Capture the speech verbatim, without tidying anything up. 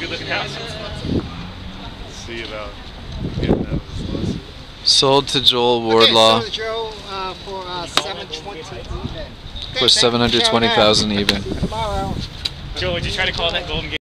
good looking house. See about getting out of this lawsuit. Sold to Joel Wardlaw Okay, so Joe, uh, for uh, seven twenty even. for seven hundred twenty thousand even. Tomorrow. Joe, would you try to call that Golden Gate?